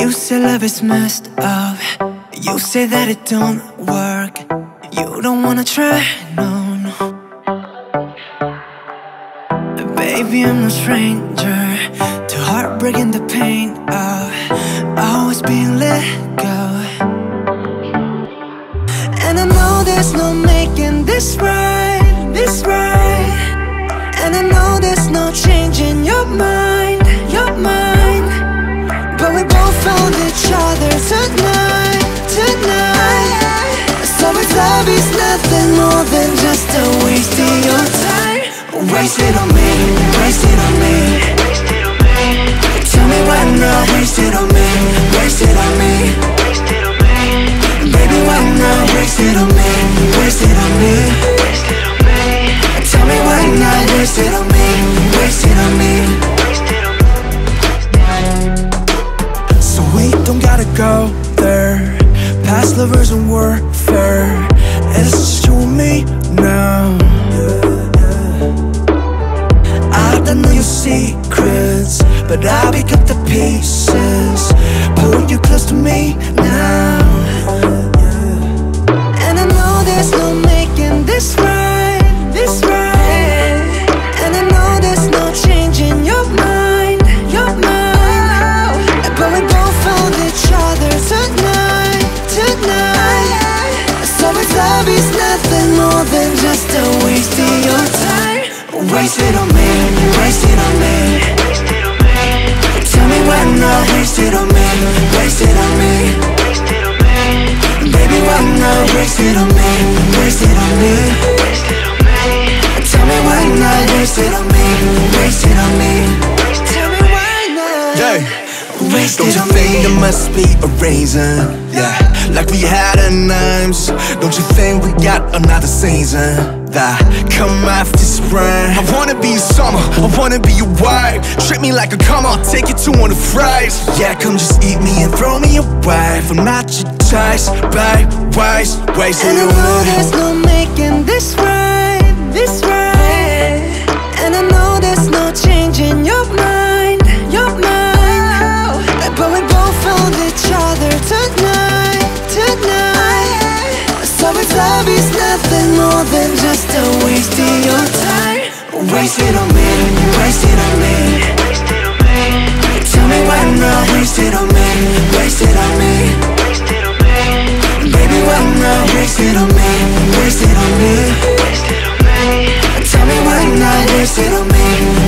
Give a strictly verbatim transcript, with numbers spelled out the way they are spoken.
You say love is messed up. You say that it don't work. You don't wanna try, no, no. But baby, I'm no stranger to heartbreak and the pain of always being let go. And I know there's no making this right, this right. And I know there's no changing your mind, your mind. But we both found each other tonight, tonight. So if love is nothing more than just a waste of your time, waste it on me, waste it on me. Tell me why not, waste it on me, waste it on me. Baby, why not, waste it on me, waste it on me. Tell me why not, waste it on me, waste it on me. So we don't gotta go there. Past lovers and warfare. It's just you and me now. I don't know your secrets, but I'll pick up the pieces, pull you close to me now. And I know there's no making this right, this right. And I know there's no changing your mind, your mind. But we both found each other tonight, tonight. So if love is nothing more than just a waste of your time, waste it on me, waste it on me. Tell me why not, waste it on me, waste it on me. Baby, why not, waste it on me, waste it on me. Tell me why not, waste it on me, waste it on me. Tell me why not, yeah. Don't you think it must be a reason? Yeah, like we had a names. Don't you think we got another season that come after spring? I wanna be your summer, I wanna be your wife. Treat me like a come on, take you to one of the fries. Yeah, come just eat me and throw me away. I'm not your choice, babe, waste, waste it away. And I know there's no making this right, this right. And I know there's no changing your mind, your mind. But we both found each other tonight, tonight. So if love is nothing more than just a waste of your time, waste it on me, waste it on me. Tell me why not, waste it on me, waste it on me. Baby, why not, waste it on me, waste it on me. Tell me why not, waste it on me,